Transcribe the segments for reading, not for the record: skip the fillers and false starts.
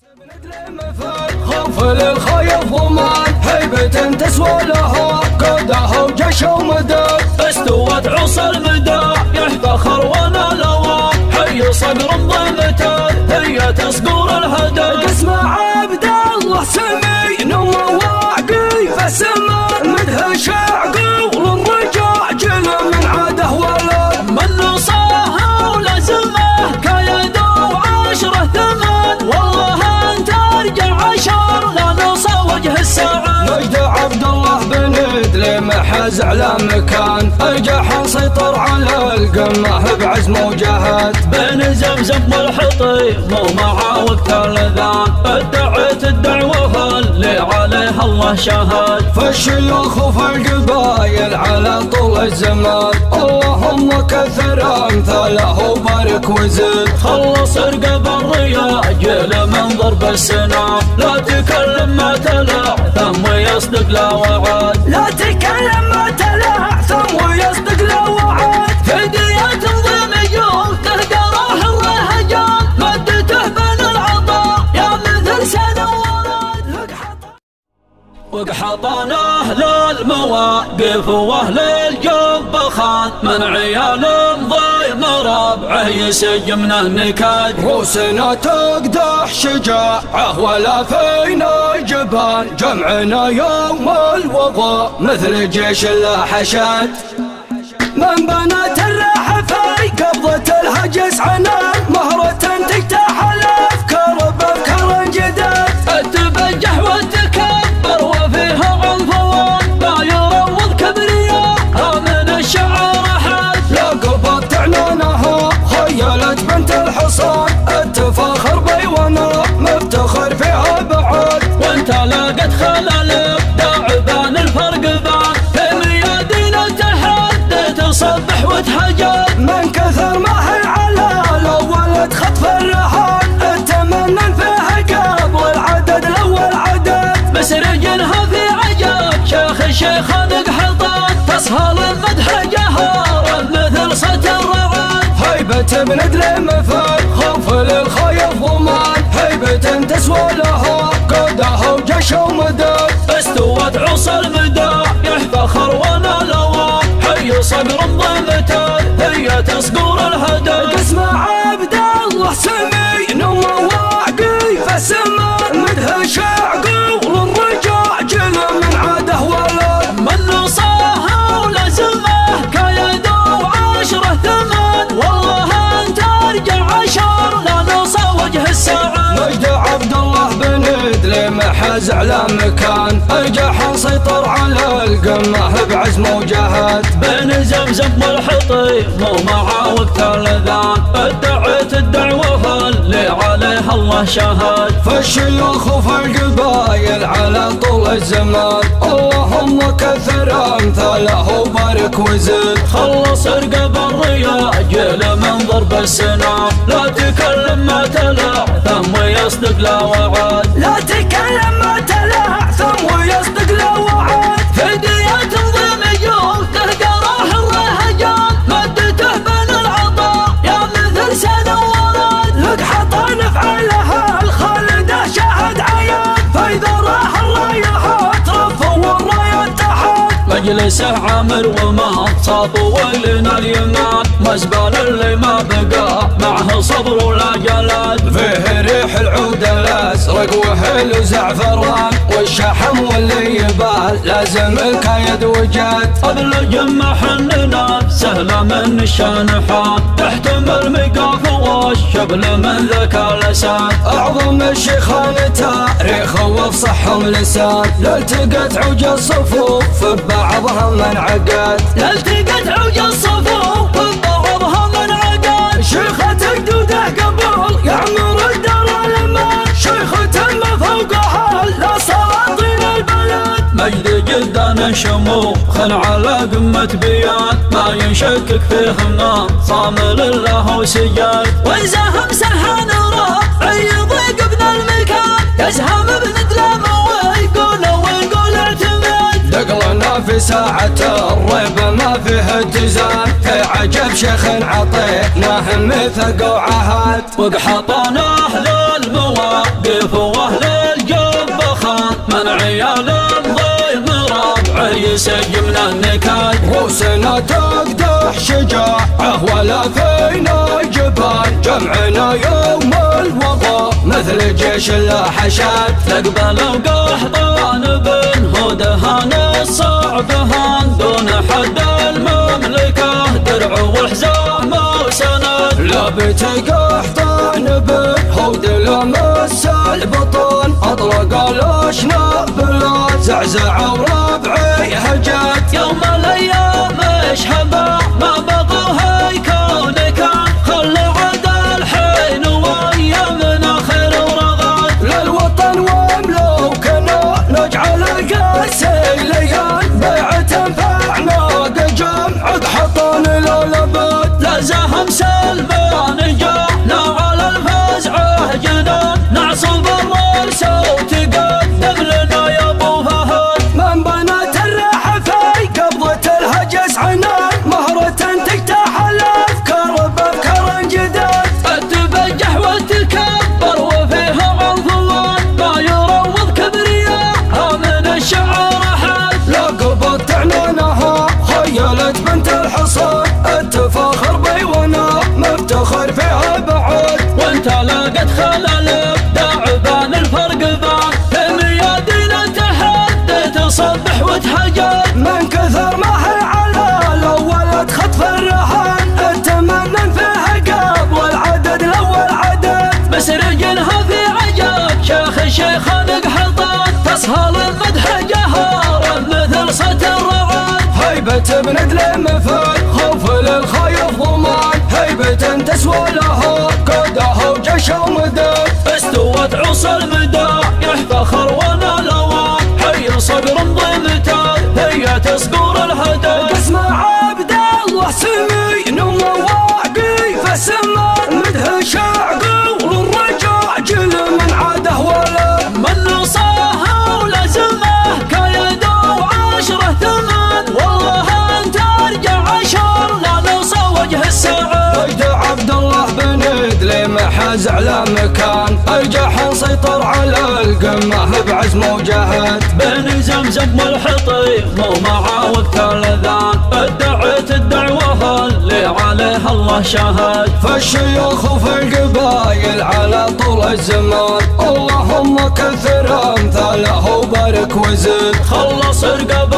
خوف للخيف ومان هيبة تسوى لها قادها وجيش ومدد استوت عصا المدى يحفى خرونا لوا حي صقر الضمتان هي تصقر الهدى قسم عبد الله سمي نمى واعقي فالسما مدهش عقول الرجاع جل من عاده ولد من نصاها ولزمه كيد وعشره ثمن والله انت ارجع عشر لا نصى وجه الساعه مجد عبد الله بن ادلي حاز على مكان الجحا سيطر على القمه بعزم وجهد بين زمزم والحطيم ومع وقت الاذان ادعت الدعوه اللي عليها الله شهد فالشيوخ وفي القبايل على طول الزمان اللهم كثر امثاله وبارك وزد خلص رقب الرياجل من ضرب السنام لا تكلم ما تلع ثم يصدق لا وعد لا تكلم ما تلع ثم يصدق لا وعد فدية ضميوم تهدره الرهجان مدته بين العطاء يا مثل سنة ورد وقحطان اهل المواقف واهل الجب خان من عيال ضيم ربعه يسجمن النكاد روسنا تقدح شجاعه ولا فينا جبان جمعنا يوم الوضاء مثل جيش اللاحشات من بنات الراحة في قبضة الهجس عنان مهرة تجتاح الافكار بافكار جداد التبجح والتكبر وفيها عنفوان لا يروض كبرياء من الشعر حد لا قبضت عنانها خيلت بنت الحصان التفاخر بيونا مفتخر فيها بعد وانت لاقت خلل داعبان الفرق بان في ميادين التحدي تصبح وتهجد من كثر ما هي على الاول خطف الرهان التمنن فيها قبل العدد الاول عدد بس رجلها في عجب شيخ الشيخ نقحطان تسهل المدح جهارا مثل صوت الرعد هيبة ابن ادلي مثل خوف للخيف ومان هيبة تسوى لها قادها وجيش ومدد استوت عصا المدى يحفى خرونا لوا حي صقر الضمتان هي تصقر الهدى قسم عبد الله سمي نمى واعقي فالسما مدهش عقول الرجاع جل من عاده ولد من نصاها ولزمه كيد وعشره ثمن والله انت ارجع عشر لا نصى وجه الساعه مجد عبد الله بن ادلي حاز على مكان الجحا سيطر على القمه بعزم وجهد بين زمزم والحطيم ومع وقت الاذان ادعت الدعوه اللي عليها الله شهد فالشيوخ وفي القبايل على طول الزمان اللهم كثر امثاله وبارك وزد خلص رقب الرياجل من ضرب السنام لا تكلم ما تلع ثم يصدق لا وعد لا تكلم ما تلع ثم يصدق لا وعد فدية ضميوم تهدره الرهجان مدته بين العطاء يا مثل سنة ورد لقحطة نفعلها الخالدة شاهد عيان فإذا راح الراية ترفع والراية تحت مجلسه عامر وما صاطوا ولنا اليمان مزبال اللي ما بقى معه صبر ولا جلد فيه ريح العود الازرق وهل وزعفران والشحم واللي يبال لازم الكايد وجد قبل جمع حننا سهله من الشنحان تحتمل مقاف والشبل من ذاك اللسان اعظم الشيخان تاريخ وافصحهم لسان لالتقت عوج الصفوف ببعضها من عقد لالتقت عوج الصفوف ببعضها من عقد شيخة جدوده قبل يعمر الدار الأمان شيخة ما فوقها لا سلاطين البلد مجد جلدان شموخ على قمة بيان ما ينشكك فيهم صامل الله وسجاد ويزهم سرحان راب يضيق ابن المكان يزهم ابن دلام ويقول اعتمد دقلنا في في ساعة الريب ما فيه اتزان، في عجب شيخ عطيناه ميثاق وعهد، وقحطنا أهل المواقف وأهل الجب خان، من عيال الضيم ربع يسجمنا النكاد، روسنا تقدح شجاعه ولا فينا جبال، جمعنا يوم الوضع مثل جيش الحشاد، تقبل وقحطان بن هدهان الصعب هان، دون حد المملكة درع والحزام وسند، لا بتقحطان بن هود لمس البطن، اطلق الاشناب بلا زعزع وربعي هجت، يوم الايام اشهبا ما بغوها يكون كان، خل عد الحين وايامنا خير ورغد، للوطن وملوكنا نجعل قاسي ليان، بيعة تنفعنا جمع قحطان للابد، لا زهم سلمان جانا على الفزعه جنان، نعصب الرأس وتقدم لنا يا ابو فهد، من بنات الراحة في قبضة الهجس عنان، مهرة تجتاح الافكار بافكار جداد، تبجح وتكبر وفيها عنفوان، ما يروض كبرياء من الشعر حد، لا قبضت عنانها خيلت بنت الحصان، التفاخر بيونا مفتخر فيها بعد، وانت لاقت خلل ابداع بان الفرق بان، في ميادين تحدي تصبح وتهجر، من كثر ما هي على الاول تخطف الرهان، التمنن فيها قاب والعدد الاول عدد، مسرجنها في عجب شيخ الشيخان قحطان، تسهل المدح جهارا مثل صوت الرعد، هيبة بند لمفاد خوف للخايف ضمان، هيبة تسوى لها قدها وجيش ومدد، استوت عصا المدى يحفخر وانا لوان، حي صقر ضمتان هي تصقر الهدى، اسمع عبد الله سمي وواقي فسمان، مده شعقي والرجاع جل من عاده ولا، من نصاها ولزمه كيد وعشره ثمان، والله انت ارجع عشر لا نوصى وجه الساعه، وجد عبد الله بن ادلي حاز على مكان، الجحن سيطر على القمه بعزم وجهد، بين زمزم والحطيم ومع وقت الاذان، ادعت الدعوه اللي عليها الله شهد، فالشيوخ وفي القبايل على طول الزمان، اللهم كثر امثاله وبارك وزد، خلص رقب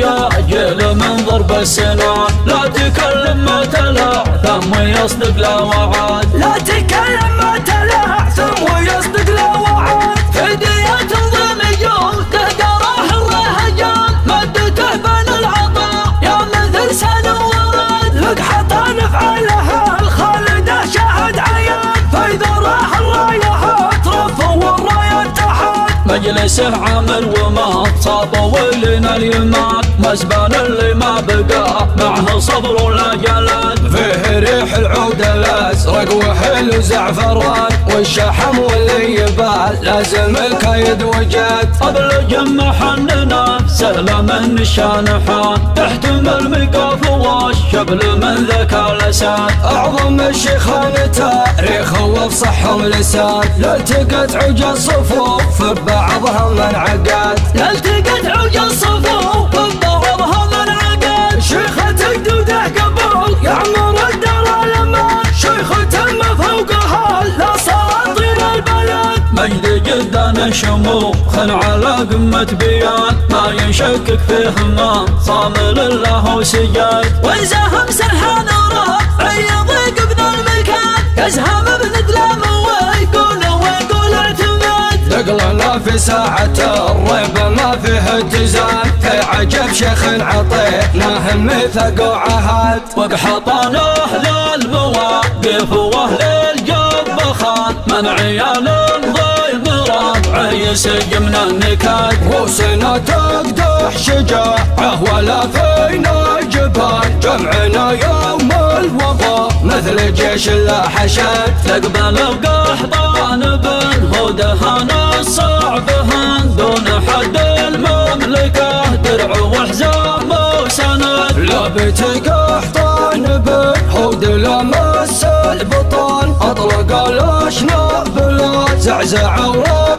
الرياجل من ضرب السنان، لا تكلم ما تلا ثم يصدق لا وعد، لا تكلم ما تلع ثم يصدق لا وعد، هدية تنظيم جهده راح الرهجان، مدته بين العطاء يا مثل سن ورد، لقحطان فعلها الخالده شاهد عيان، فاذا راح الرايات رفوا والرايه اتحاد، مجلسه عامل وما صابوا ولنا اليمان، مسبان اللي ما بقى معه صبر ولا جلاد، فيه ريح العود الازرق وحل وزعفران، والشحم واللي يبال لازم الكايد وجد، قبل جمع حننا سهله من الشانحان، تحتمل مقاف والشبل من ذاك لسان، اعظم الشيخان تاريخ وافصحهم لسان، لالتقت عوج الصفوف ببعضها من عقد، التقت عوج الصفوف ببعضها من عقد، شيخة جدوده قبول يعمر الدار الامان، شيخة تم فوقها لاساطير البلد، مجد جدا شموخ على قمة بيان، ما ينشكك فيه ما صامل الله وسجاد، ويزهم سرحان ربع يضيق ابن المكان، يزهم ابن دلام ويقول اعتماد، دقلنا في ساعة الريب ما فيه اتزان، في عجب شيخ عطيناه ميثاق وعهد، وقحطنا اهل المواقف واهل الجب خان، من عيال الضيم ربع يسجمنا النكاد، روسنا تقدح شجاعه ولا فينا جبال، جمعنا يوم الوضع مثل جيش الحشاد، تقبل وقحطان بن هدهان الصعب هان، دون حد المملكة درع وحزام ثابت قحطان بالحود لمس البطان، أطلق الأشناب لا زعزع